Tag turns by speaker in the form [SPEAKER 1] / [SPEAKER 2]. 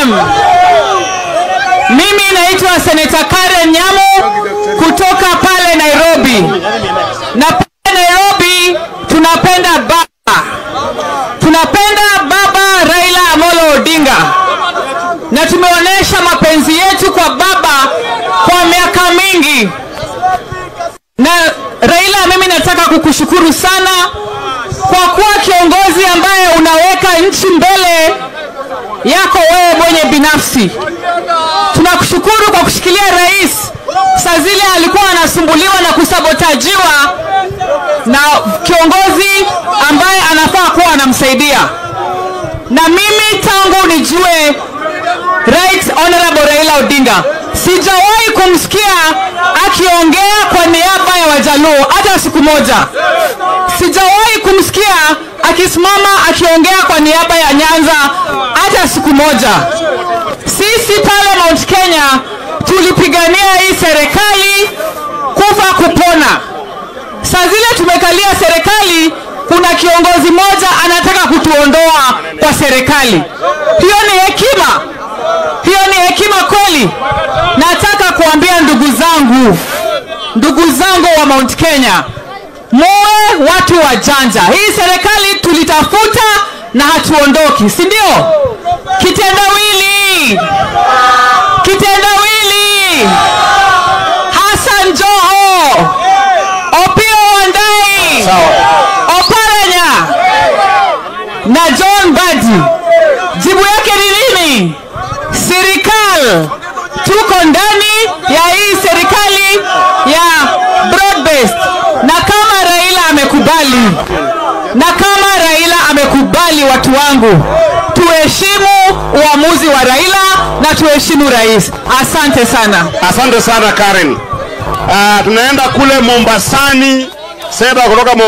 [SPEAKER 1] ODM. Mimi naitwa Senator Karen Nyamu kutoka pale Nairobi. Na pale Nairobi tunapenda baba. Tunapenda baba Raila Amolo Odinga. Na tumeonesha mapenzi yetu kwa baba kwa miaka mingi. Na Raila, mimi nataka kukushukuru sana kwa kuwa kiongozi ambaye unaweka nchi mbele yako wewe mwenye binafsi. Tunakushukuru kwa kushikilia rais. Saa zile alikuwa anasumbuliwa na kusabotajiwa na kiongozi ambaye anafaa kuwa anamsaidia. Na mimi tangu nijue Right Honorable Raila Odinga, sijawahi kumsikia akiongea kwa niaba ya Wajaluo hata siku moja. Sijawahi kumsikia akisimama akiongea kwa niaba ya Nyanza hata siku moja. Sisi pale Mount Kenya tulipigania hii serikali kufa kupona. Saa zile tumekalia serikali, kuna kiongozi moja anataka kutuondoa kwa serikali. Hiyo ni hekima? Hiyo ni hekima kweli? Nataka kuambia ndugu zangu wa Mount Kenya, muwe watu wa janja. Hii serikali tulitafuta na hatuondoki, si ndio? Kitendawili Hassan Joho, Opio Wandai, Oparanya na John Badi. Jibu yake ni nini? Serikali. Tuko ndani ya hii serikali ya broad based. Na kama Raila amekubali, watu wangu, tuheshimu uamuzi wa Raila na tuheshimu rais. Asante sana.
[SPEAKER 2] Asante sana Karen. Tunaenda kule Mombasani, Seba kutoka